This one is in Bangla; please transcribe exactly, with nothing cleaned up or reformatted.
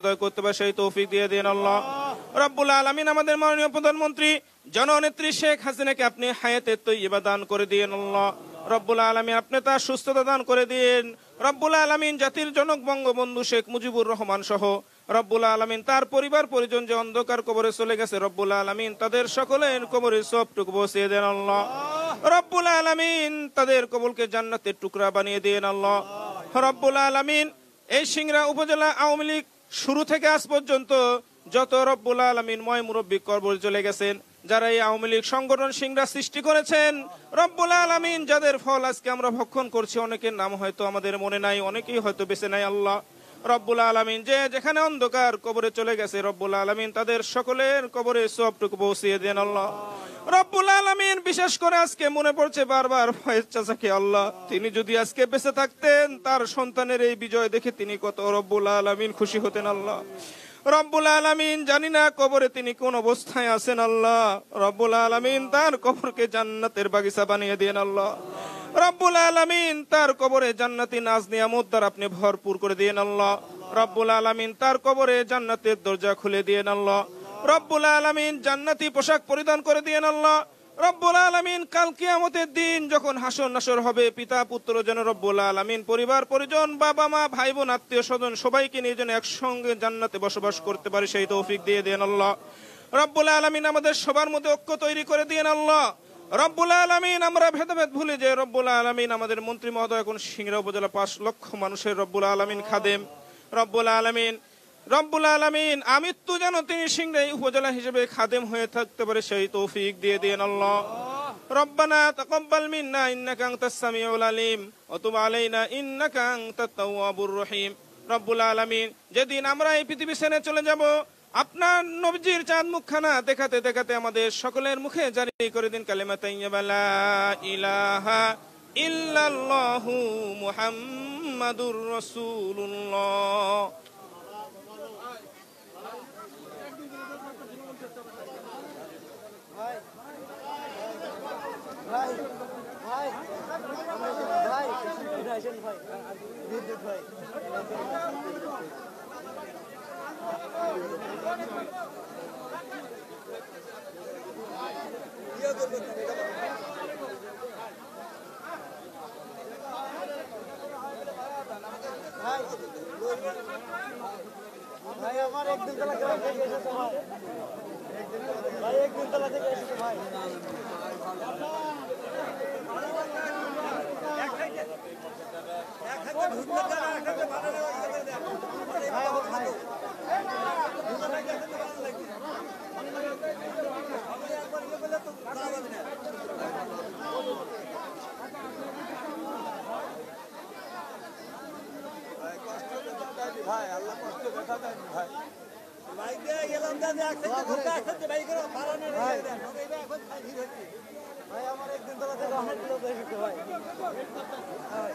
করতে পারে সেই তৌফিক দিয়ে দিন আল্লাহ রাব্বুল আলামিন। আমাদের মাননীয় প্রধানমন্ত্রী জননেত্রী শেখ হাসিনাকে আপনি হায়াতে তৈয়বা দান করে দিন আল্লাহ রব্বুল আলামিন। আপনি তার সুস্থতা দান করে দিন রব্বুল আলামিন। জাতির জনক বঙ্গবন্ধু শেখ মুজিবুর রহমান সহ রব্বুল আলামিন তার পরিবার পরিজন যে অন্ধকার কবরে চলে গেছে রব্বুল আলামিন তাদের সকলের কবরে সবটুকু বসিয়ে দেন আল্লাহ রব্বুল আলামিন। তাদের কবরকে জান্নাতের টুকরা বানিয়ে দেন আল্লাহ রব্বুল আলামিন। এই সিংড়া উপজেলা আওয়ামী লীগ শুরু থেকে আজ পর্যন্ত যত রব্বুল আলামিন ময় মুরব্বী কবরে চলে গেছেন, যারা এই আওয়ামী লীগ সংগঠন সিংড়া সৃষ্টি করেছেন রব্বুল আলামিন, যাদের ফল আজকে আমরা ভক্ষণ করছি, অনেকের নাম হয়তো আমাদের মনে নাই, অনেকেই হয়তো বেঁচে নাই আল্লাহ রব্বুল আলামিন। যে যেখানে অন্ধকার কবরে চলে গেছে রব্বুল আলামিন তাদের সকলের কবরে সবটুকু পৌঁছিয়ে দেন আল্লাহ রব্বুল আলামিন। বিশেষ করে আজকে মনে পড়ছে বারবার ফয়েজ চাচাকে আল্লাহ, তিনি যদি আজকে বেঁচে থাকতেন তার সন্তানের এই বিজয় দেখে তিনি কত রব্বুল আলামিন খুশি হতেন আল্লাহ রব্বুল আলামিন। জানি না কবরে তিনি কোন অবস্থায় আছেন আল্লাহ রব্বুল আলামিন। তার কবরকে জান্নাতের বাগিচা বানিয়ে দেন আল্লাহ রব্বুল আলামিন। তার কবরে জান্নাতি নাজ নিয়ামত দ্বারা আপনি ভরপুর করে দিয়েন আল্লাহ রব্বুল আলামিন। তার কবরে জান্নাতের দরজা খুলে দিয়েন আল্লাহ রব্বুল আলামিন। জান্নাতি পোশাক পরিধান করে দিয়েন আল্লাহ রব্বুল আলামিন। কাল কিয়ামতের দিন যখন হাসর নাসর হবে, পিতা পুত্র যেন রব্বুল আলামিন পরিবার পরিজন বাবা মা ভাই বোন আত্মীয় স্বজন সবাইকে নিয়ে যেন একসঙ্গে জান্নাতে বসবাস করতে পারে সেই তৌফিক দিয়ে দেন আল্লাহ রব্বুল আলামিন। আমাদের সবার মধ্যে ঐক্য তৈরি করে দিয়েন আল্লাহ রব্বুল আলামিন। আমরা ভেদাভেদ ভুলে যে রব্বুল আলামিন আমাদের মন্ত্রী মহোদয় এখন সিংড়া উপজেলা পাঁচ লক্ষ মানুষের রব্বুল আলামিন খাদেম রব্বুল আলামিন রব্বুল আলামিন। আমৃত্যু যেন তিনি সিংড়া উপজেলা হিসেবে খাদেম হয়ে থাকতে পারে সেই তৌফিক দিয়ে দেন আল্লাহ রব্বানা তাকাব্বাল মিন্না ইন্নাকা আনতাস সামিউল আলিম ওয়া তুব আলাইনা ইন্নাকা আনতাত তাওয়াবুর রহিম রব্বুল আলামিন। যেদিন আমরা এই পৃথিবী ছেড়ে চলে যাব আপনার নবীজির চাঁদ মুখখানা দেখাতে দেখাতে আমাদের সকলের মুখে জারি করে দিন কালেমা তাইয়্যিবা লা ইলাহা ইল্লাল্লাহু মুহাম্মাদুর রাসূলুল্লাহ। ভাই ভাই ভাই ভাই ভাই বিদ্যুৎ ভাই ভাই আমার একদিন তলা গ্রাম থেকে এসেছে ভাই ভাই একদিন তলা থেকে এসেছে ভাই ভাই আল্লাহ কষ্ট দেখা দেন ভাই বাইক দিয়ে গেলাম দাদা একসাথে ঘুরতে একসাথে বাইক করে পালানো ভাই এখন খাই হচ্ছে ভাই আমার একদিন তোলা থেকে অনেক লোক এসেছে ভাই